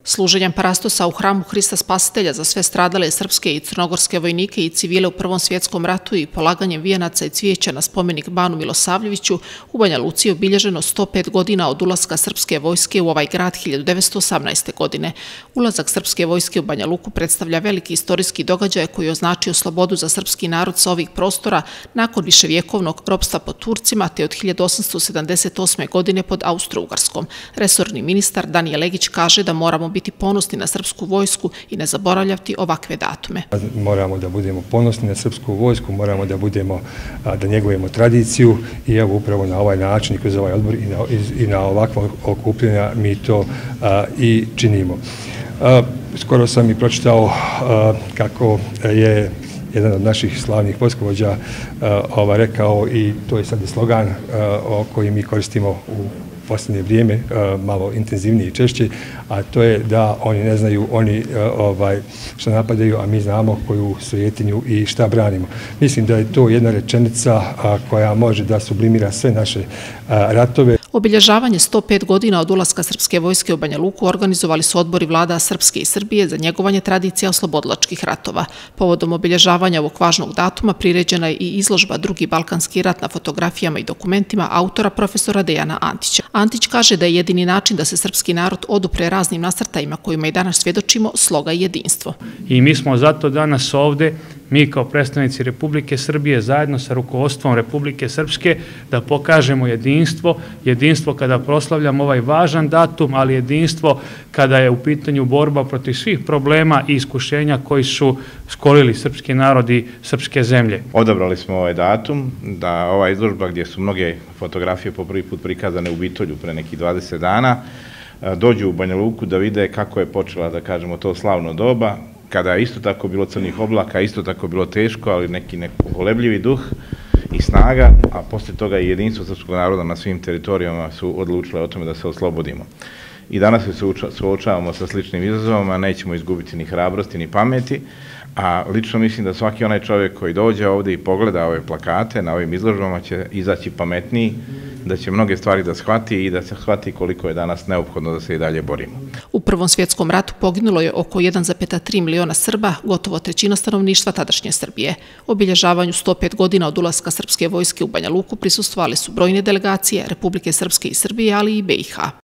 Služenjem parastosa u hramu Hrista Spasitelja za sve stradale srpske i crnogorske vojnike i civile u Prvom svjetskom ratu i polaganjem vijenaca i cvijeća na spomenik Banu Milosavljeviću u Banja Luci je obilježeno 105 godina od ulaska srpske vojske u ovaj grad 1918. godine. Ulazak srpske vojske u Banja Luku predstavlja veliki istorijski događaj koji je označio slobodu za srpski narod sa ovih prostora nakon viševjekovnog ropstva pod Turcima te od 1878. godine pod Austro-Ugarskom. Resorni ministar Danijel Legić kaže da moramo biti ponosni na srpsku vojsku i ne zaboravljati ovakve datume. Moramo da budemo ponosni na srpsku vojsku, moramo da njegujemo tradiciju i evo upravo na ovaj način i kroz ovaj odbor i na ovakva okupljanja mi to i činimo. Skoro sam i pročitao kako je jedan od naših slavnih vojskovođa rekao, i to je sad i slogan koji mi koristimo u posljednje vrijeme, malo intenzivnije i češće, a to je da oni ne znaju oni što napadaju, a mi znamo koju svetinju i šta branimo. Mislim da je to jedna rečenica koja može da sublimira sve naše ratove. Obilježavanje 105 godina od ulaska srpske vojske u Banja Luku organizovali su odbori vlada Srpske i Srbije za njegovanje tradicija oslobodilačkih ratova. Povodom obilježavanja ovog važnog datuma priređena je i izložba Drugi balkanski rat na fotografijama i dokumentima autora profesora Dejana Antića. Antić kaže da je jedini način da se srpski narod odupre raznim nasrtajima kojima i danas svjedočimo sloga i jedinstvo. I mi smo zato danas ovde, mi kao predstavnici Republike Srbije zajedno sa rukovodstvom Republike Srpske da pokažemo jedinstvo kada proslavljamo ovaj važan datum, ali jedinstvo kada je u pitanju borba protiv svih problema i iskušenja koji su skolili srpski narod i srpske zemlje. Odabrali smo ovaj datum, da ova izložba gdje su mnoge fotografije po prvi put prikazane u Bitolju pre nekih 20 dana, dođu u Banja Luku da vide kako je počela, da kažemo, to slavno doba, kada je isto tako bilo crnih oblaka, isto tako bilo teško, ali neki pokolebljivi duh i snaga, a poslije toga i jedinstvo srpskog naroda na svim teritorijama su odlučile o tome da se oslobodimo. I danas se suočavamo sa sličnim izazovima, nećemo izgubiti ni hrabrosti, ni pameti, a lično mislim da svaki onaj čovjek koji dođe ovdje i pogleda ove plakate na ovim izložbama će izaći pametniji, da će mnoge stvari da shvati i da se shvati koliko je danas neophodno da se i dalje borimo. U Prvom svjetskom ratu poginulo je oko 1,3 miliona Srba, gotovo trećina stanovništva tadašnje Srbije. Obilježavanju 105 godina od ulaska srpske vojske u Banja Luku prisustvovali su brojne delegacije Republike Srpske i Srbije, ali i BiH.